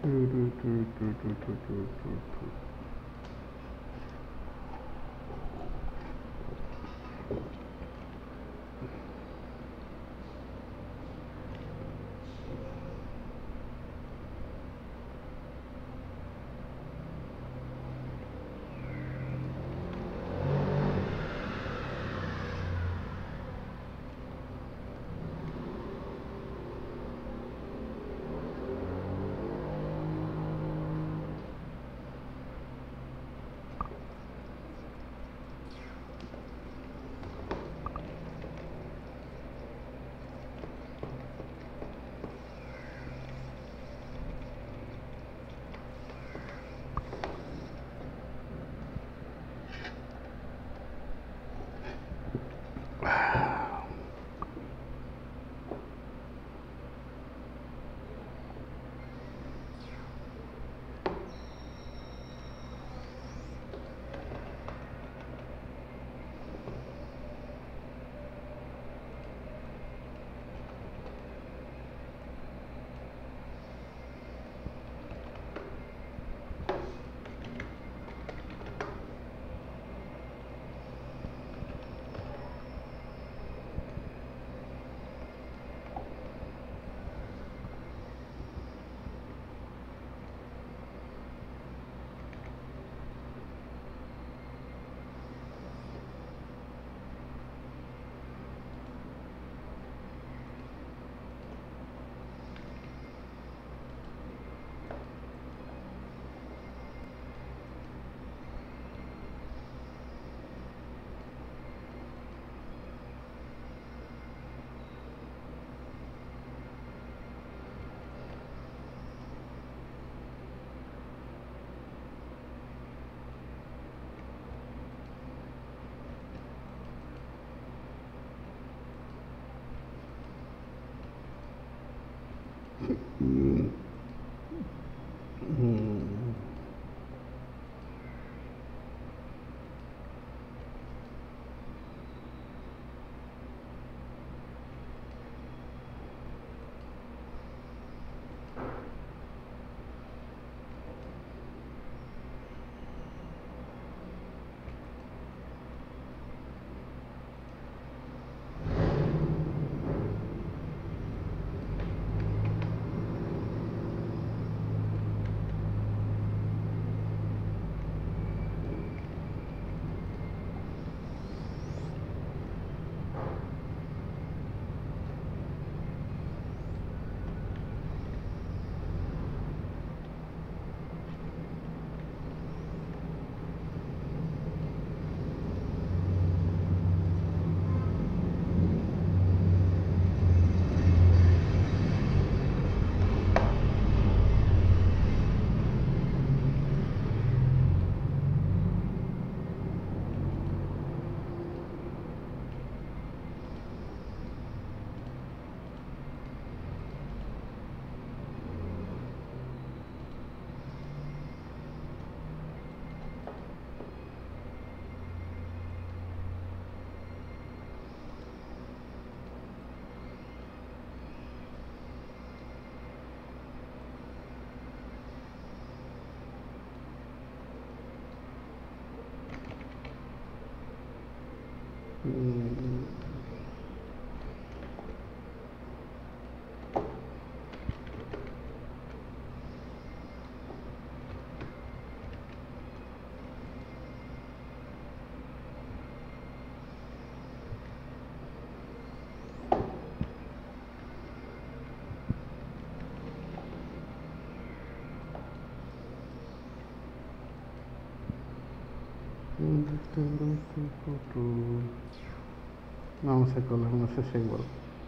Vamos a colarnos ese igual.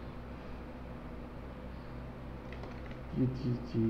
GGG.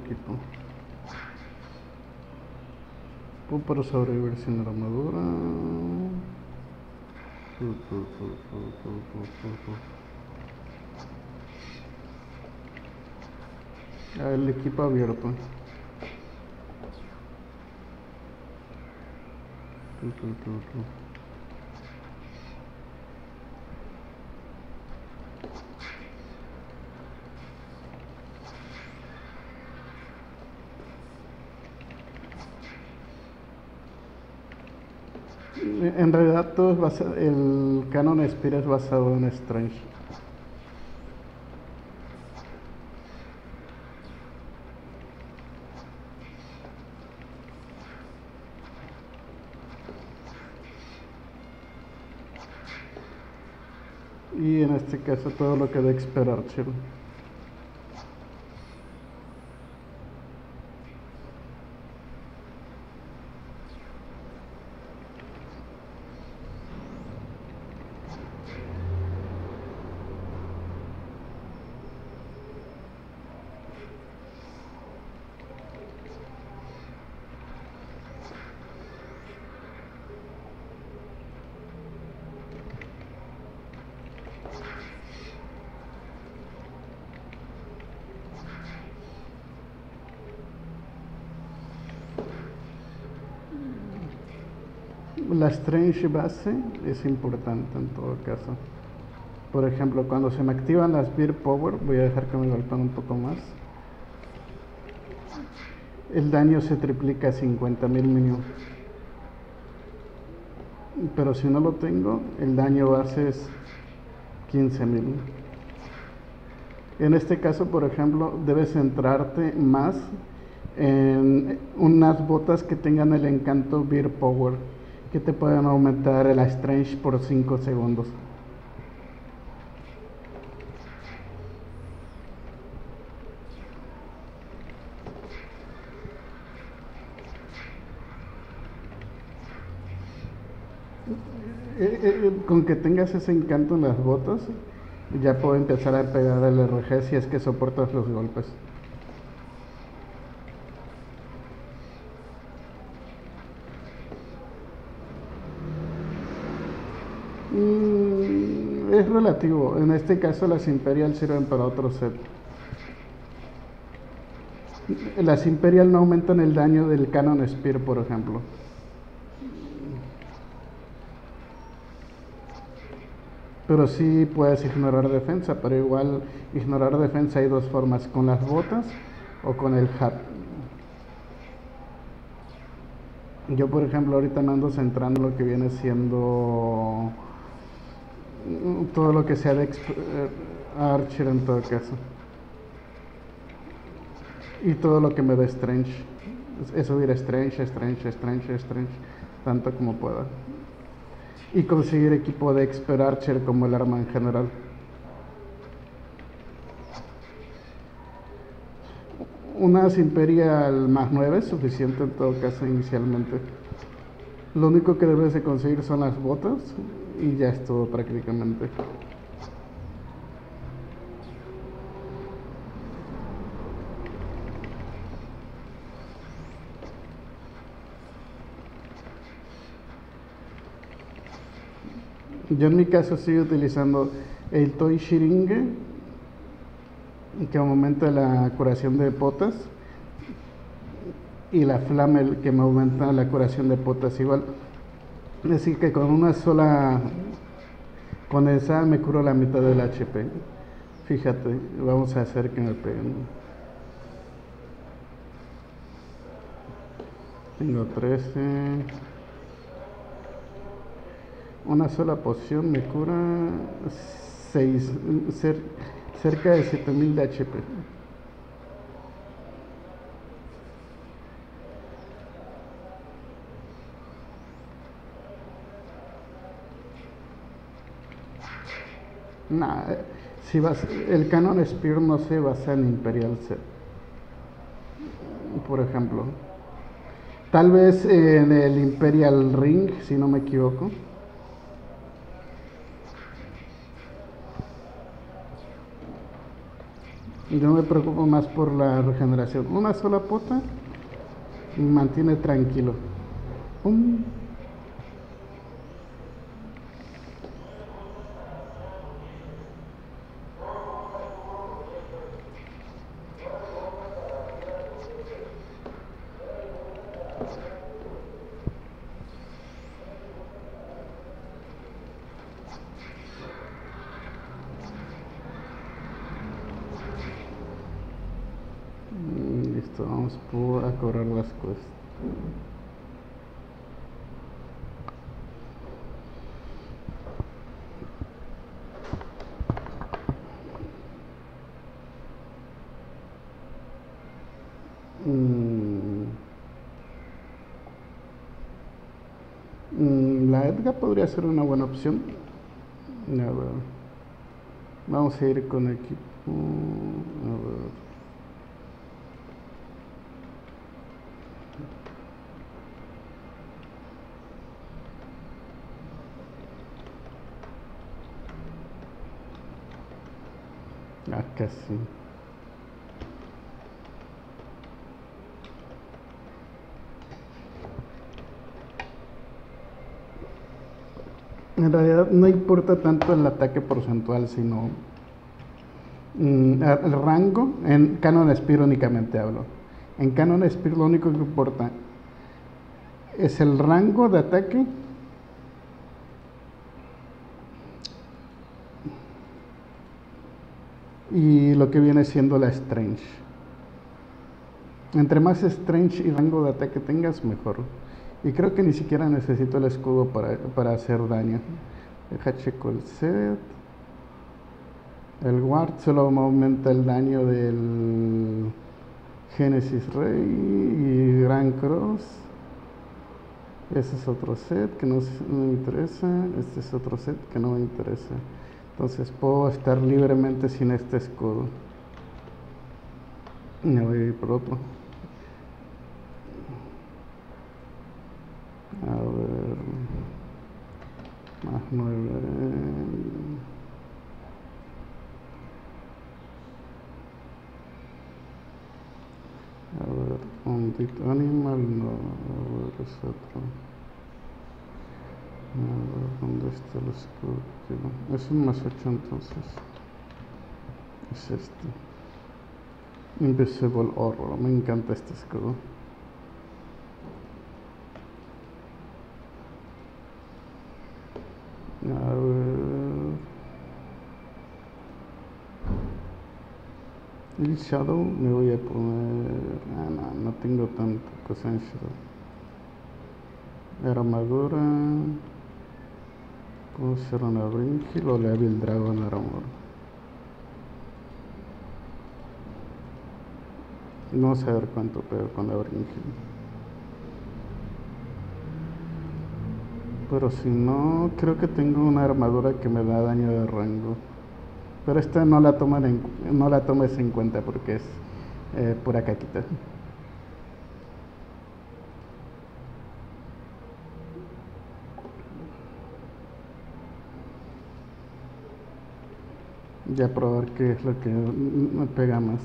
equipo. Para sobrevivir sin armadura. El equipo abierto. En realidad todo es basado, el Canon Spear es basado en Strange. Y en este caso todo lo que de Expert Archer. La Strange base es importante en todo caso. Por ejemplo, cuando se me activan las Beer Power, voy a dejar que me golpeen un poco más. El daño se triplica a 50.000 mínimo. Pero si no lo tengo, el daño base es 15.000. En este caso, por ejemplo, debes centrarte más en unas botas que tengan el encanto Beer Power, que te pueden aumentar el Strange por 5 segundos. Con que tengas ese encanto en las botas, ya puedo empezar a pegar el RG si es que soportas los golpes. Es relativo. En este caso las Imperial sirven para otro set. Las Imperial no aumentan el daño del Canon Spear, por ejemplo. Pero sí puedes ignorar defensa, pero igual ignorar defensa hay dos formas, con las botas o con el hat. Yo por ejemplo ahorita me ando centrando en lo que viene siendo todo lo que sea de Archer en todo caso. Y todo lo que me dé Strange. Es subir Strange, tanto como pueda. Y conseguir equipo de Expert Archer como el arma en general. Unas Imperial más 9 es suficiente en todo caso inicialmente. Lo único que debes de conseguir son las botas y ya es todo prácticamente. Yo en mi caso estoy utilizando el Toy Shiringe, que aumenta la curación de potas, y la Flamel, que me aumenta la curación de potas igual. Es decir que con una sola, con esa me curo la mitad del HP. Fíjate, vamos a hacer que me peguen. Tengo 13. Una sola poción me cura 6, cerca de 7.000 de HP. Nah, si el Canon Spear no se basa en Imperial Set, por ejemplo. Tal vez en el Imperial Ring, si no me equivoco. Yo me preocupo más por la regeneración. Una sola pota me mantiene tranquilo. Pum. Listo, vamos a cobrar las cuestas. La Edgar podría ser una buena opción. A ver. Vamos a ir con equipo. A ver. Acá sí. En realidad no importa tanto el ataque porcentual, sino el rango. En Canon Spear únicamente hablo. En Canon Spear lo único que importa es el rango de ataque y lo que viene siendo la Strange. Entre más Strange y rango de ataque tengas, mejor. Y creo que ni siquiera necesito el escudo para hacer daño. Deja checo el set. El Ward solo me aumenta el daño del Genesis Rey y Grand Cross. Ese es otro set que no me interesa. Este es otro set que no me interesa. Entonces puedo estar libremente sin este escudo. Me voy a ir por otro. A ver. Más 9. A ver, un Dit Animal, no, a ver, es otro. A ver, ¿dónde está el escudo? Es un más 8 entonces. Es este. Invisible Horror, me encanta este escudo. A ver. El Shadow me voy a poner. No tengo tanta cosa en Shadow. Armadura. Puedo hacer una Bringhill o le hago el Dragon Armor. No sé a ver cuánto pego con la Bringhill. Pero si no, creo que tengo una armadura que me da daño de rango. Pero esta no la tomes en cuenta porque es pura caquita. Ya probar qué es lo que me pega más.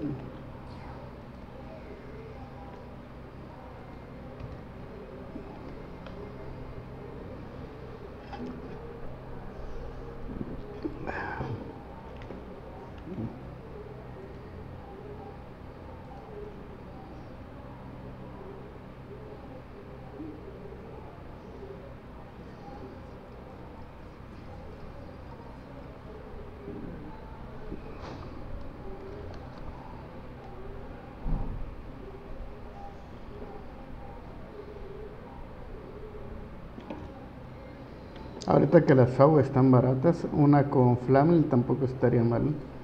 Ahorita que las FAU están baratas, una con Flamel tampoco estaría mal.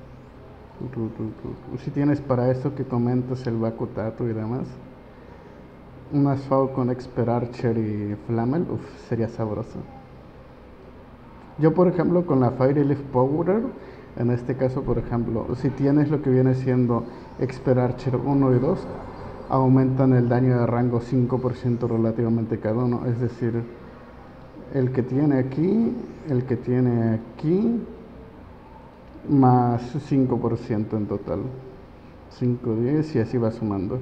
Si tienes para eso que comentas el Bakutato y demás, unas FAU con Expert Archer y Flamel, sería sabroso. Yo por ejemplo con la Fire Leaf Powder, en este caso por ejemplo, si tienes lo que viene siendo Expert Archer 1 y 2, aumentan el daño de rango 5% relativamente cada uno, es decir, el que tiene aquí, el que tiene aquí más 5% en total. 5, 10 y así va sumando.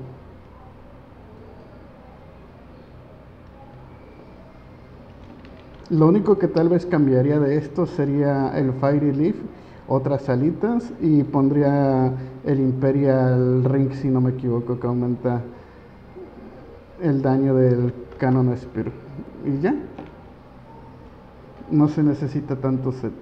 Lo único que tal vez cambiaría de esto sería el Fiery Leaf, otras alitas y pondría el Imperial Ring si no me equivoco, que aumenta el daño del Cannon Spear. Y ya, no se necesita tanto set.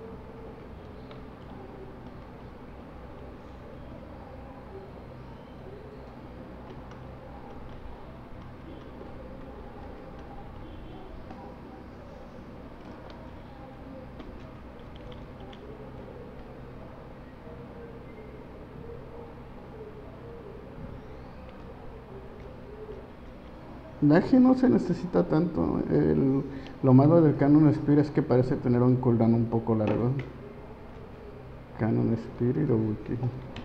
Daji no se necesita tanto. Lo malo del Cannon Spear es que parece tener un cooldown un poco largo. Cannon Spear y Double Kick.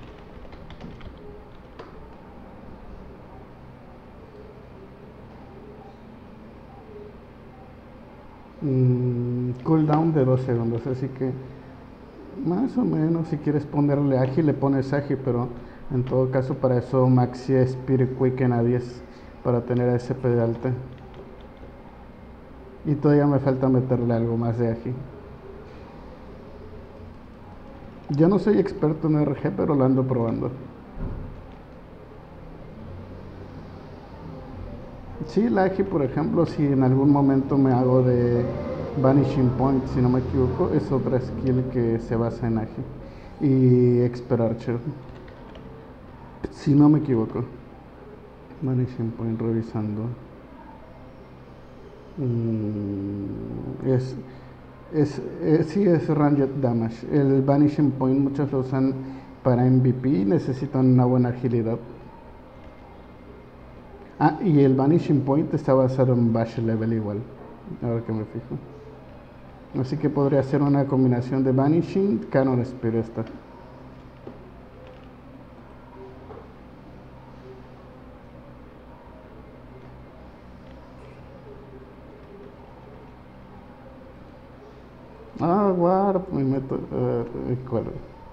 Cooldown de 2 segundos, así que más o menos si quieres ponerle Agi le pones Agi, pero en todo caso para eso maxi Spirit Quicken a 10 para tener a SP de alta. Y todavía me falta meterle algo más de Agi. Yo no soy experto en RG, pero lo ando probando. Sí, la Agi, por ejemplo, si en algún momento me hago de Vanishing Point, si no me equivoco, es otra skill que se basa en Agi. Y Expert Archer, si no me equivoco. Vanishing Point, revisando. Sí, es Ranged Damage. El Vanishing Point muchos lo usan para MVP y necesitan una buena agilidad. Ah, y el Vanishing Point está basado en Bash Level igual, ahora que me fijo. Así que podría ser una combinación de Vanishing, Cannon Spear esta. Ah, Warp, me meto. ¿Cuál?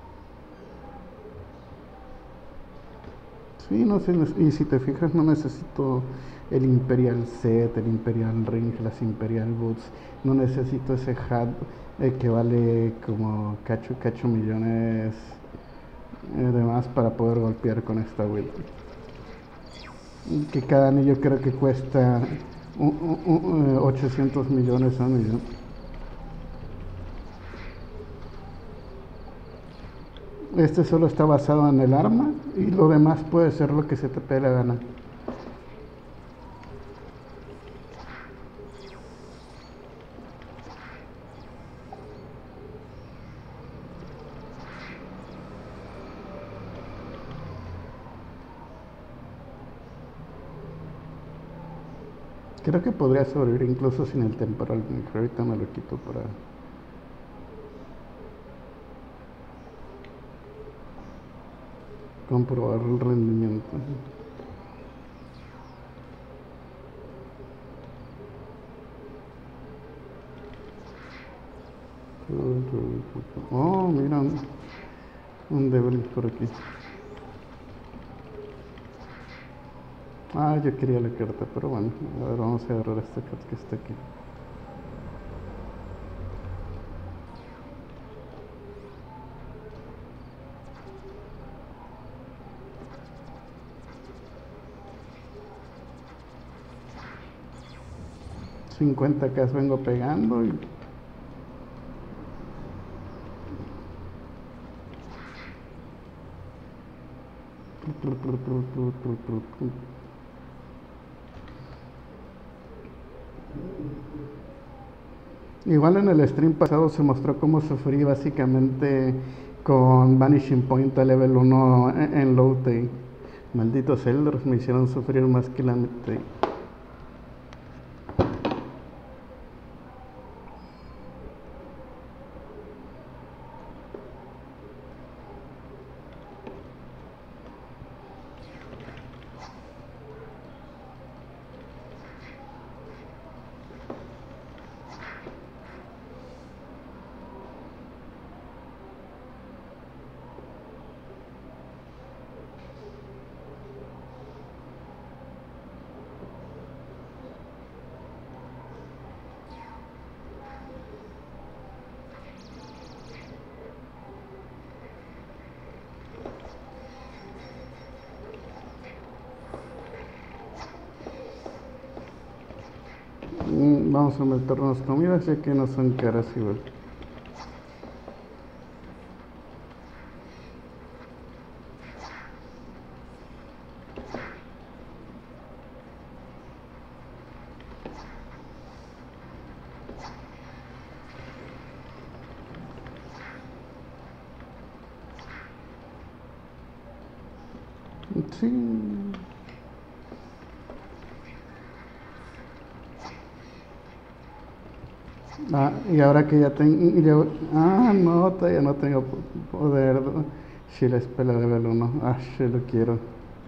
Sí, no sé, y si te fijas no necesito el Imperial Set, el Imperial Ring, las Imperial Boots, no necesito ese hat que vale como cacho millones de más para poder golpear con esta build. Que cada anillo creo que cuesta 800 millones a un millón. Este solo está basado en el arma y lo demás puede ser lo que se te pegue la gana. Creo que podría sobrevivir incluso sin el temporal. Ahorita me lo quito para... comprobar el rendimiento. Oh, mira, un Devil por aquí. Ah, yo quería la carta, pero bueno, a ver, vamos a agarrar esta carta que está aquí. $50,000 vengo pegando y... Igual en el stream pasado se mostró cómo sufrí básicamente con Vanishing Point a level 1 en low take. Malditos Elders me hicieron sufrir más que la mid-take. Vamos a meternos comidas ya que no son caras igual. Sí. Ah, y ahora que ya tengo... Ah, no, todavía no tengo poder. Si la espera de level 1. Ah, sí lo quiero.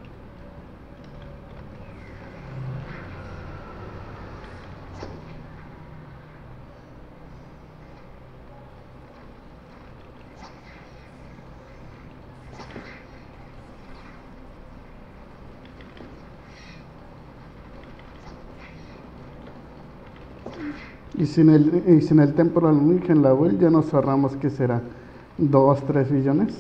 Y sin el Temporal Link en la build ya nos ahorramos, ¿qué será? ¿2, 3 billones?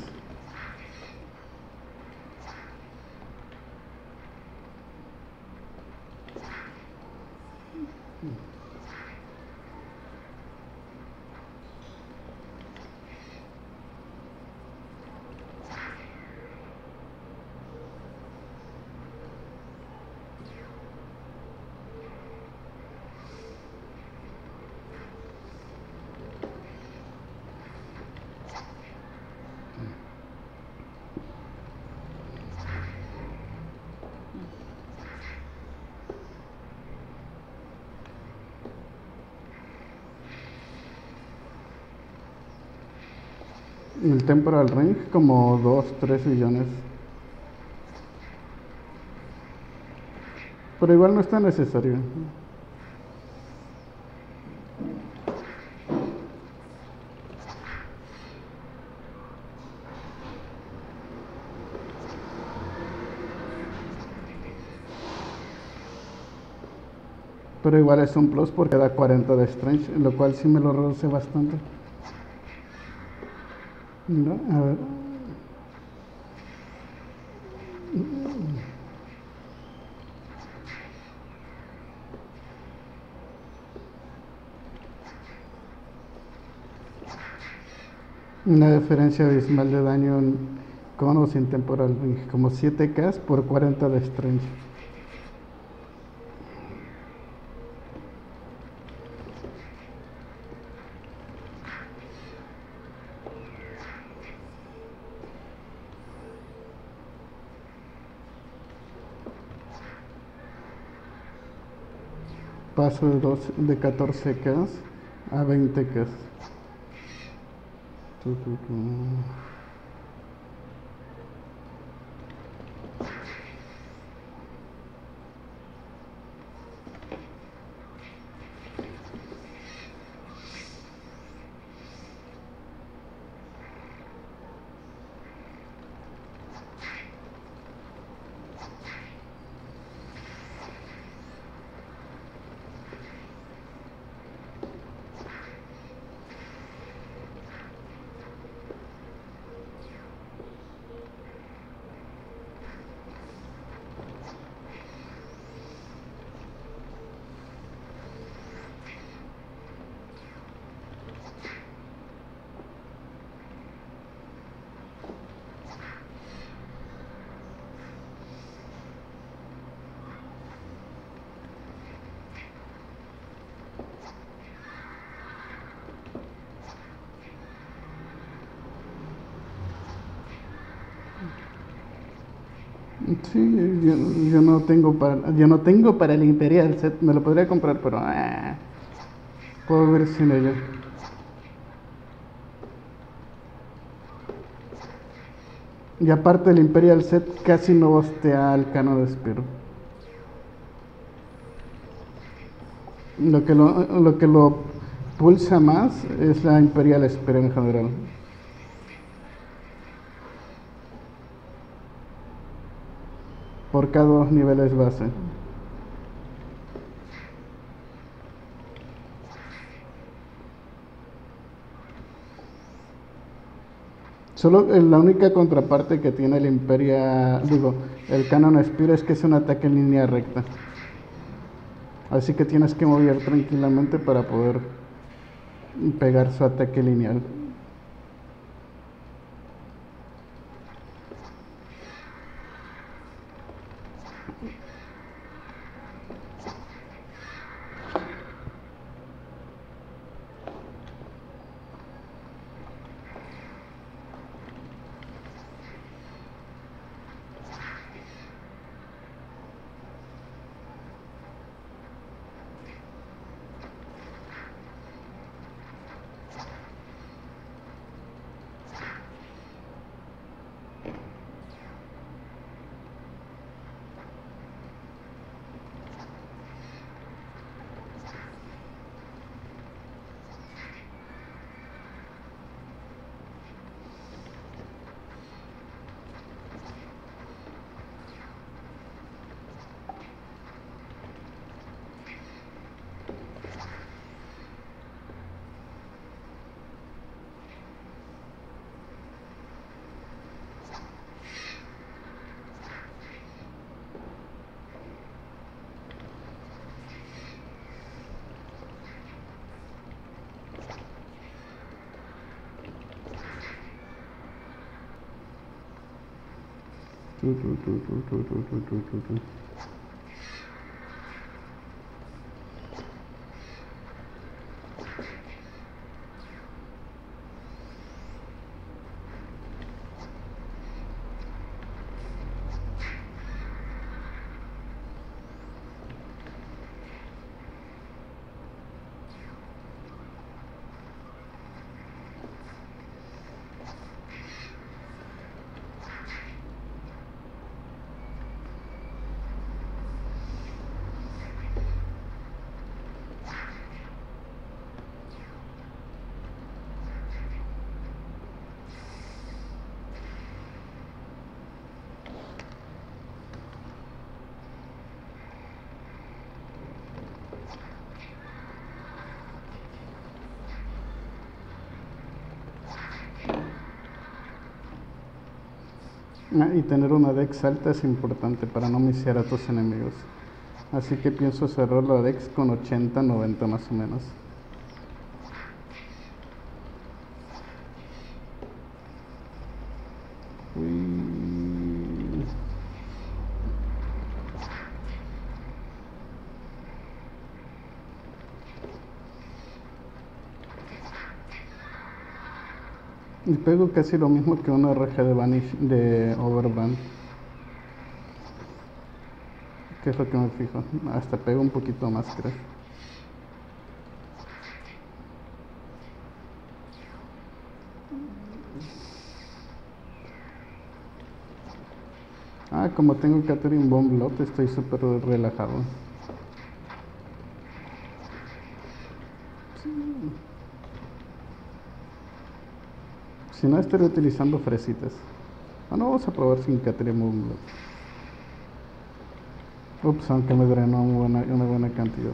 El Temporal Ring como 2, 3 billones. Pero igual no está necesario. Pero igual es un plus porque da 40 de Strange, lo cual sí me lo reduce bastante. No, a ver. Una diferencia abismal de daño con o sin Temporal Ring, como 7k por 40 de Strange. Paso de 14k a 20k. Sí, yo no tengo para el Imperial Set, me lo podría comprar, pero puedo ver sin ello. Y aparte el Imperial Set casi no hostea al Canon de Spear. Lo que lo pulsa más es la Imperial Spear en general. Por cada 2 niveles base. Solo la única contraparte que tiene el el Canon Spear es que es un ataque en línea recta. Así que tienes que mover tranquilamente para poder pegar su ataque lineal. Y tener una dex alta es importante para no misear a tus enemigos. Así que pienso cerrar la dex con 80, 90 más o menos. Y pego casi lo mismo que una RG de Vanish de Overbrand. Que es lo que me fijo. Hasta pego un poquito más, creo. Como tengo Catherine Bomb Lot, estoy súper relajado. Si no, estaré utilizando fresitas. Bueno, vamos a probar sin Catherine Bomb Lot. Ups, aunque me drenó una buena cantidad.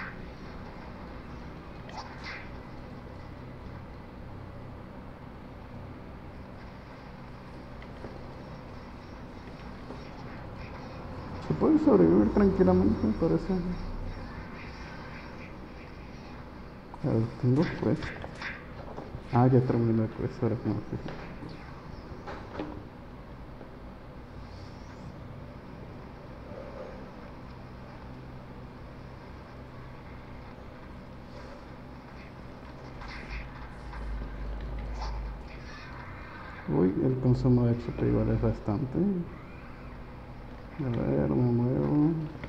Se puede sobrevivir tranquilamente, me parece. A ver, tengo quest. Ya terminé el quest, ahora que me fijo. Uy, el consumo de HP igual es bastante. A ver, me muevo.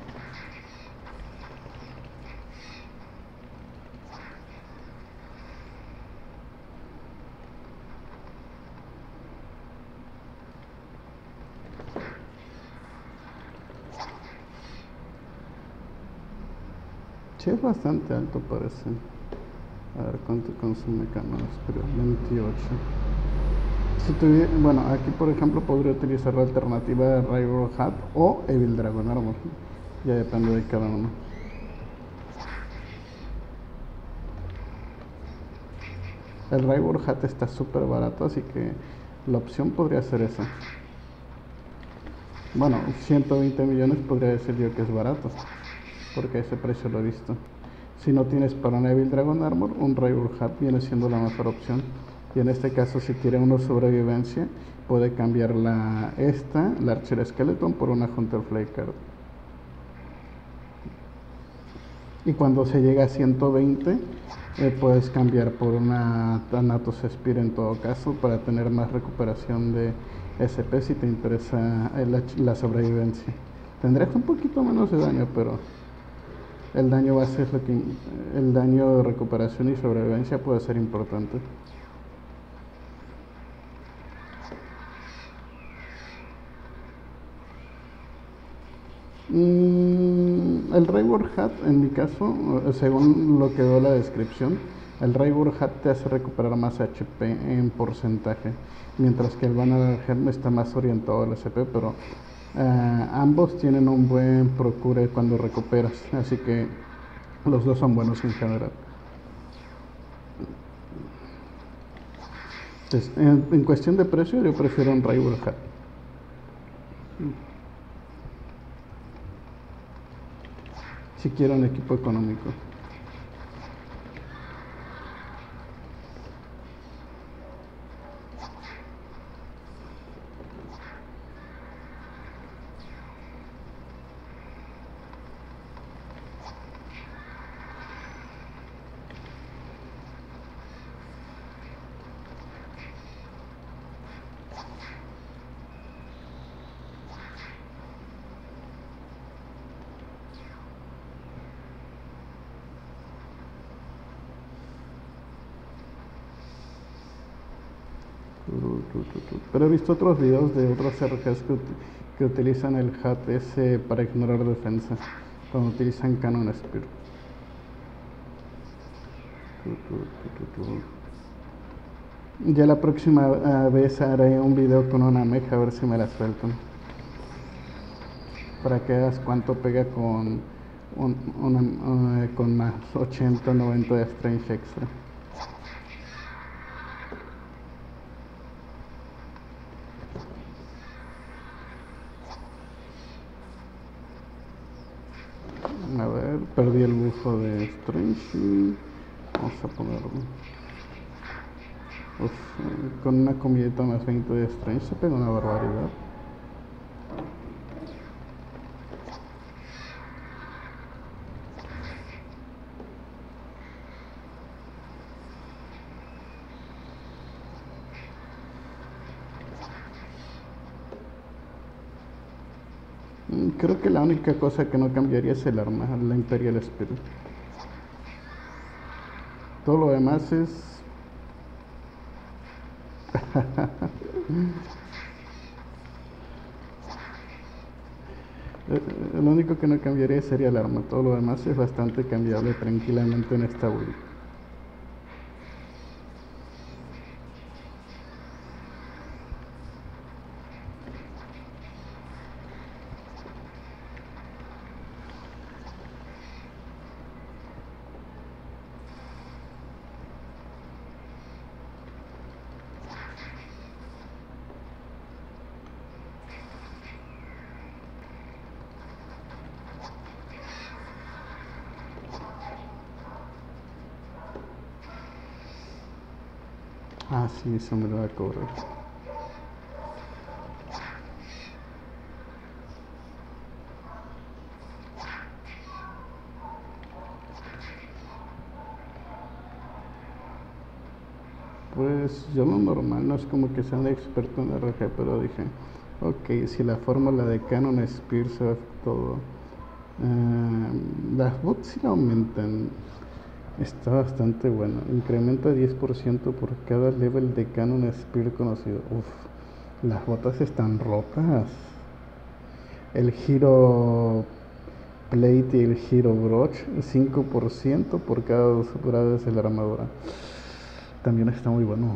Sí, es bastante alto parece. A ver cuánto consume Canos, pero 28. Si tuviera, bueno, aquí por ejemplo podría utilizar la alternativa de Rival Hat o Evil Dragon Armor. Ya depende de cada uno. El Rival Hat está súper barato, así que la opción podría ser esa. Bueno, 120 millones podría decir yo que es barato. porque a ese precio lo he visto. Si no tienes para una Evil Dragon Armor, un Railroad Hat viene siendo la mejor opción. Y en este caso, si quiere uno sobrevivencia, puede cambiar la Archer Skeleton por una Hunter Fly Card. Y cuando se llega a 120, puedes cambiar por una Thanatos Spear en todo caso, para tener más recuperación de SP si te interesa la sobrevivencia. Tendrás un poquito menos de daño, pero el daño base es el daño de recuperación y sobrevivencia puede ser importante. El Railroad Hat, en mi caso, según lo que veo la descripción, el Railroad Hat te hace recuperar más HP en porcentaje, mientras que el Banner Helm está más orientado al SP, pero ambos tienen un buen procure cuando recuperas, así que los dos son buenos en general. Entonces, en cuestión de precio, yo prefiero un Railroad Hat. Si quiero un equipo económico. Pero he visto otros videos de otros RGs que utilizan el hat ese para ignorar defensa, cuando utilizan Cannon Spear. Ya la próxima vez haré un video con una mecha, a ver si me la sueltan, para que veas cuánto pega con con más 80-90 de strength extra. A ver, perdí el bufo de Strange. Vamos a ponerlo. Uf, con una comidita más 20 de Strange se pega una barbaridad. Creo que la única cosa que no cambiaría es el arma, la Imperial Spirit. Todo lo demás es... Lo único que no cambiaría sería el arma. Todo lo demás es bastante cambiable tranquilamente en esta build. Ah, sí, eso me lo va a cobrar. Pues yo lo normal, no es como que sea un experto en RG, pero dije, ok, si la fórmula de Cannon Spear se va todo, las bots sí la aumentan, está bastante bueno, incrementa 10% por cada level de Cannon Spear conocido. Uf, las botas están rotas. El Hero Plate y el Hero Brooch 5% por cada 2 grados de la armadura. También está muy bueno.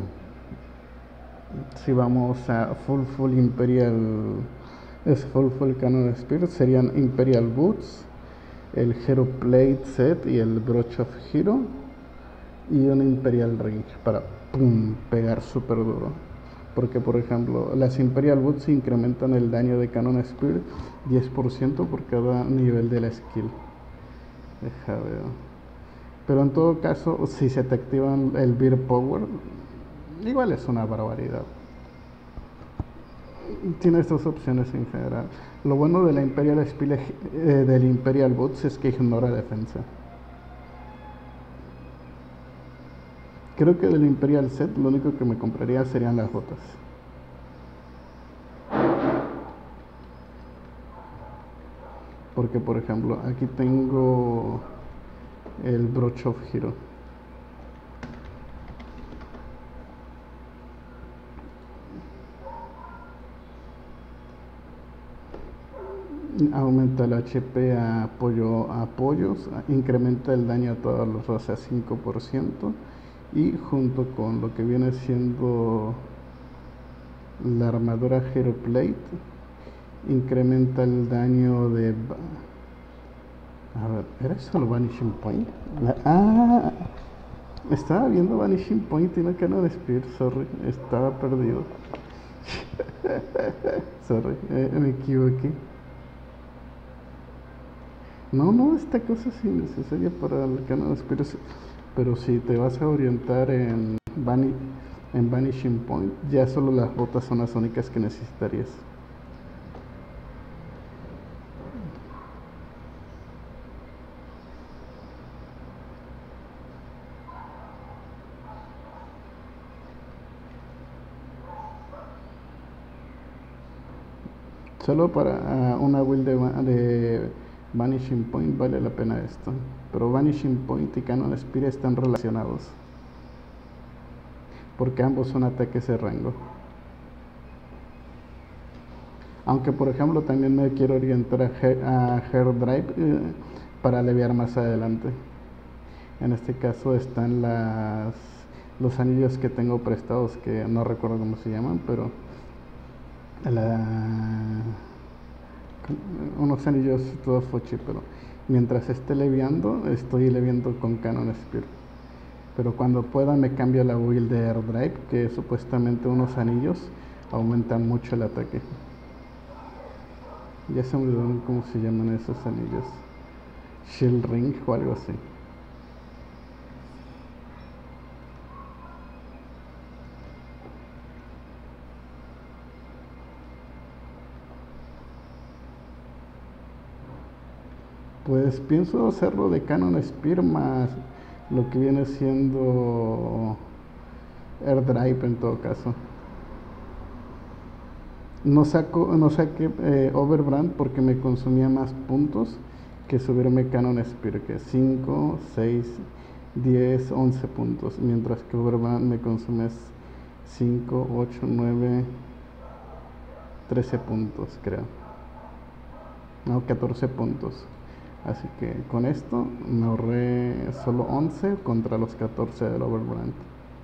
Si vamos a full Imperial, es full Cannon Spear, serían Imperial Boots, el Hero Plate Set y el Brooch of Hero, y un Imperial Ring para pegar súper duro. Porque por ejemplo, las Imperial Boots incrementan el daño de Cannon Spear 10% por cada nivel de la skill. Deja ver. Pero en todo caso, si se te activan el Beer Power, igual es una barbaridad. Tienes dos opciones en general. Lo bueno de la Imperial del Imperial Boots es que ignora defensa. Creo que del Imperial Set lo único que me compraría serían las botas. Porque por ejemplo, aquí tengo el Brooch of Hero. Aumenta el HP a apoyos, incrementa el daño a todas las razas 5% y junto con lo que viene siendo la armadura Hero Plate incrementa el daño de... A ver, ¿era solo Vanishing Point? Estaba viendo Vanishing Point y no Cannon Spear, sorry, estaba perdido. Sorry, me equivoqué. No, esta cosa es innecesaria para el Cannon Spear, pero si te vas a orientar en Vanishing Point, ya solo las botas son las únicas que necesitarías. Solo para una build de Vanishing Point vale la pena esto. Pero Vanishing Point y Cannon Spear están relacionados, porque ambos son ataques de rango. Aunque por ejemplo también me quiero orientar a Hair Drive para aliviar más adelante. En este caso están los anillos que tengo prestados, que no recuerdo cómo se llaman, pero unos anillos todo fochi, pero mientras esté leviando, estoy leviando con Cannon Spear. Pero cuando pueda me cambio la build de Air Drive, que supuestamente unos anillos aumentan mucho el ataque. Ya se me olvidó cómo se llaman esos anillos. Shield Ring o algo así. Pues pienso hacerlo de Cannon Spear más lo que viene siendo Air Drive en todo caso. No saqué Overbrand porque me consumía más puntos que subirme Cannon Spear, que 5, 6, 10, 11 puntos, mientras que Overbrand me consume 5, 8, 9, 13 puntos, creo. No, 14 puntos. Así que con esto me ahorré solo 11 contra los 14 del Overbrand.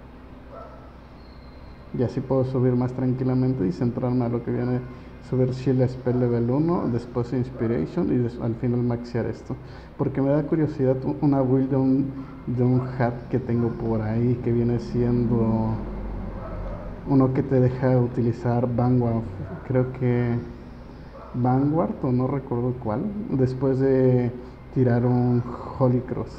Y así puedo subir más tranquilamente y centrarme a lo que viene, subir Shield Spell level 1, después Inspiration y al final maxear esto. Porque me da curiosidad una build de un hat que tengo por ahí, que viene siendo uno que te deja utilizar Vanguard, creo que Vanguard o no recuerdo cuál, después de tirar un Holy Cross.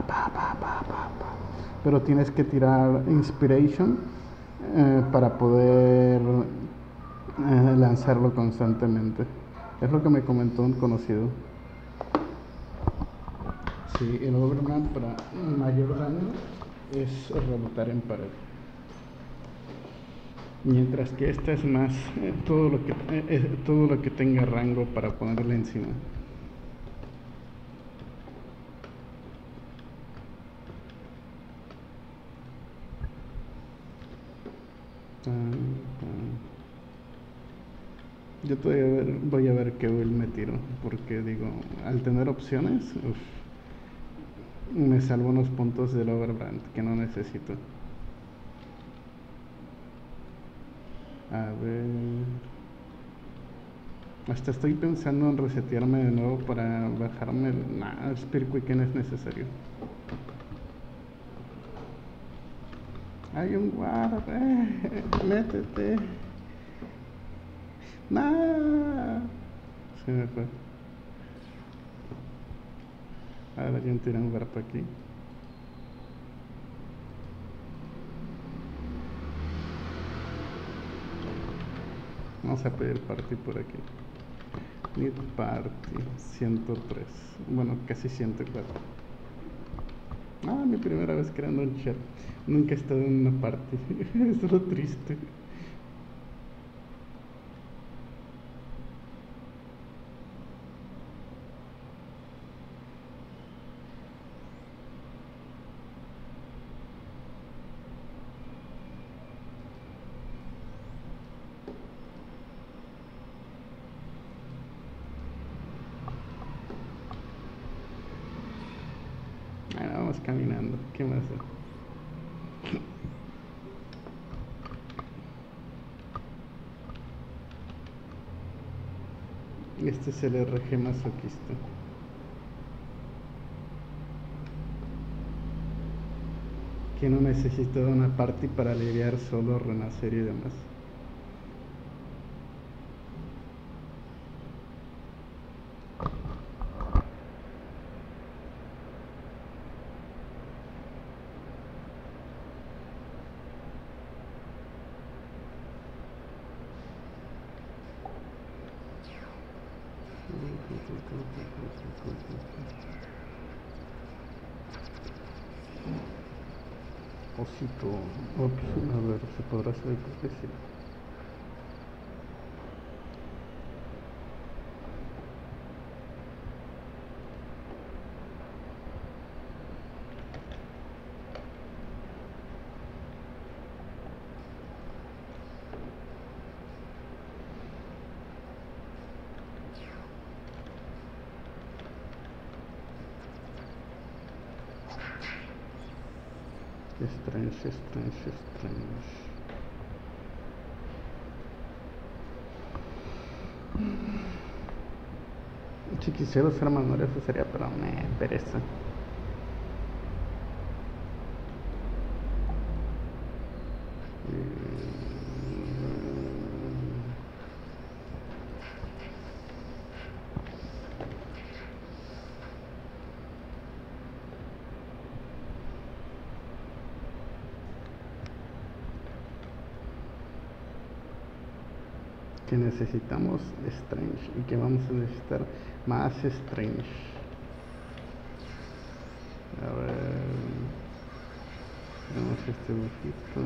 Pero tienes que tirar Inspiration para poder lanzarlo constantemente. Es lo que me comentó un conocido. Sí, el Overbrand para mayor daño es rebotar en pared. Mientras que esta es más todo lo que tenga rango para ponerle encima. Yo todavía voy a ver qué build me tiro, porque digo, al tener opciones, me salvo unos puntos del Overbrand que no necesito. A ver, hasta estoy pensando en resetearme de nuevo para bajarme el Spear Quicken es necesario. Hay un guard, métete. Se me fue. A ver, alguien tira un garpa aquí. Vamos a pedir party por aquí. Need party 103. Bueno, casi 104. Ah, mi primera vez creando un chat. Nunca he estado en una party. Es lo triste. Bueno, vamos caminando. ¿Qué más? Este es el RG masoquista. Que no necesita una party para aliviar solo, renacer y demás. Osito. Ups, a ver, ¿se podrá hacer? Creo que sí. Strange. Si quisiera usar manual eso sería, pero me pereza. Que necesitamos Strange y que vamos a necesitar más Strange. A ver, tenemos este bujito.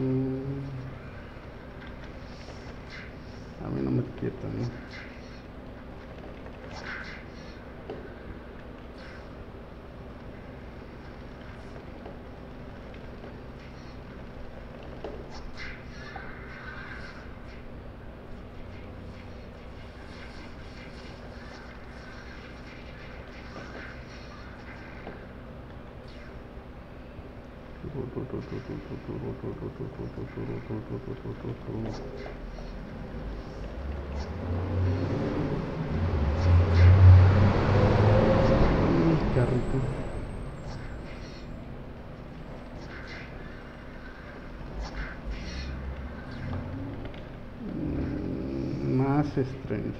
A mí no me quieta, ¿no? Carrito. Más Strange.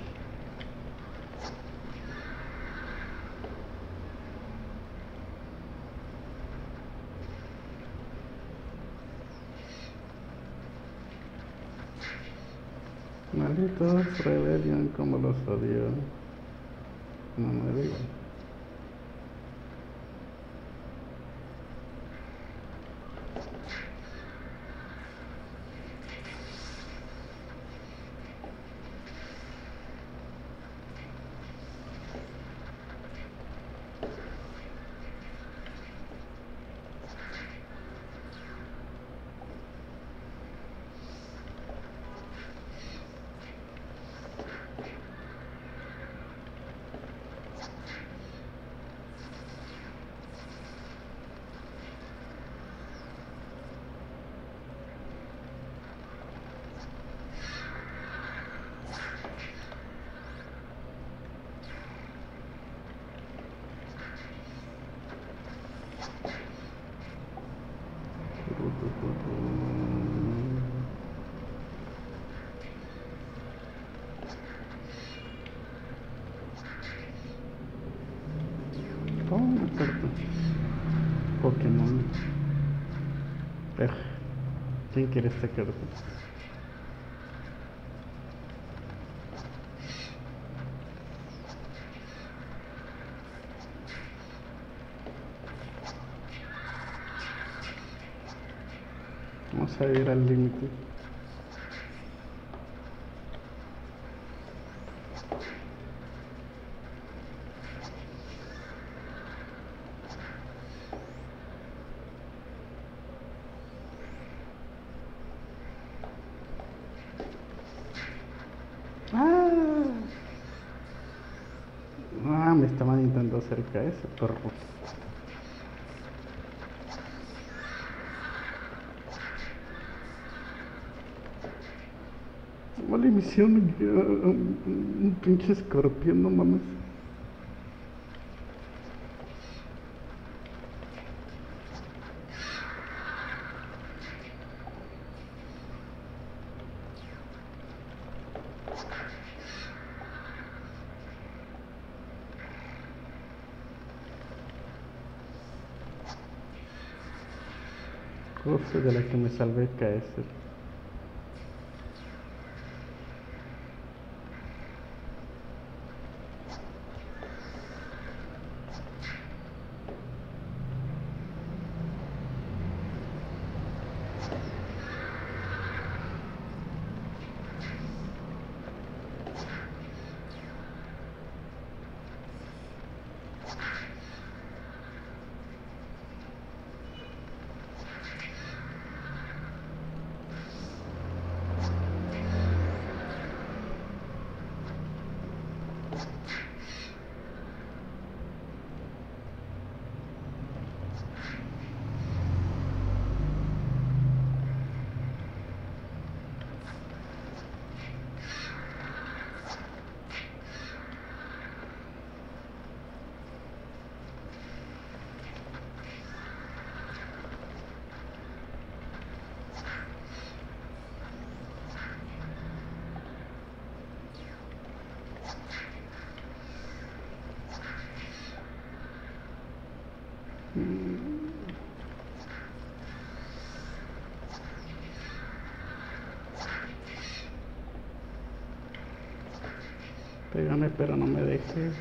Malditos Rebellion, como los odio. No me digo. Oh, una carta. Pokémon. Ej, ¿quién quiere esta carta? Vamos a ir al límite. Me estaban intentando acercar ese perro. Mala emisión, un pinche escorpión, no mames. Uf, de la que me salvé KS. Pégame, pero no me dejes.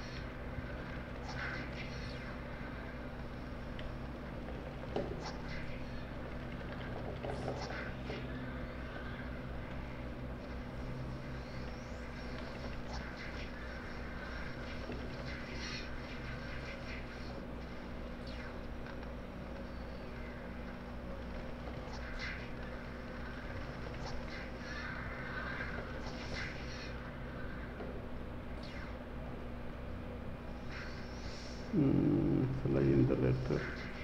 Solo hay un derecho.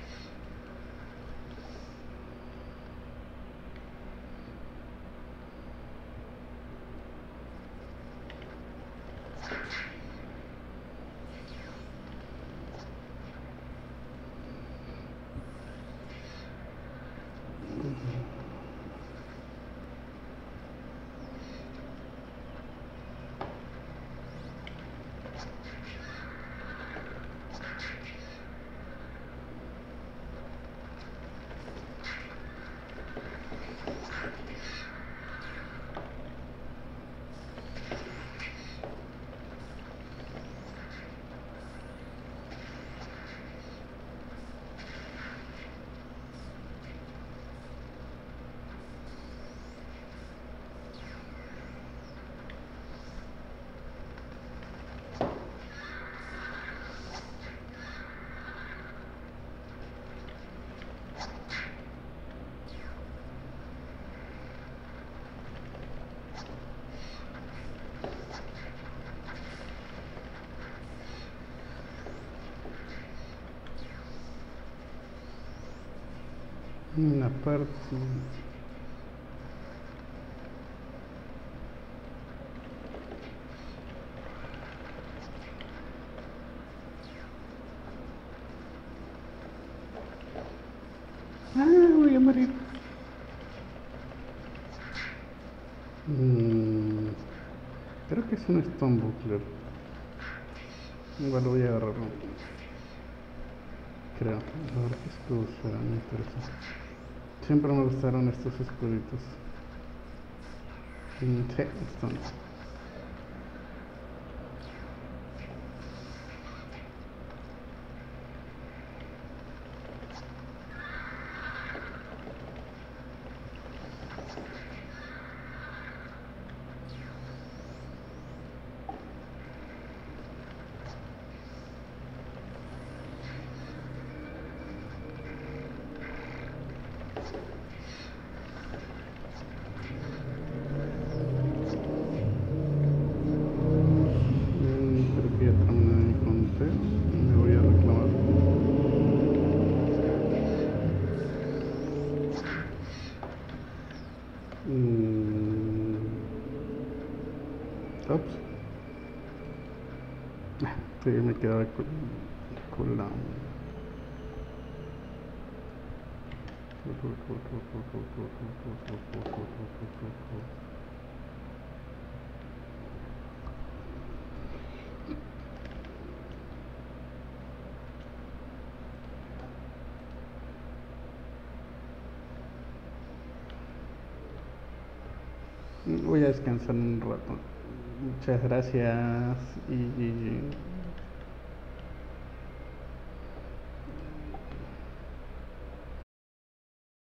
Una parte. Voy a morir. Creo que es un Stone Buckler. Igual lo voy a agarrar. creo. A ver qué escudos serán interesantes. Siempre me gustaron estos escuditos. Sí, están. Creo que ya terminé mi conteo. Me voy a reclamar. Ups. Sí, me quedaba con la. Voy a descansar un rato. Muchas gracias y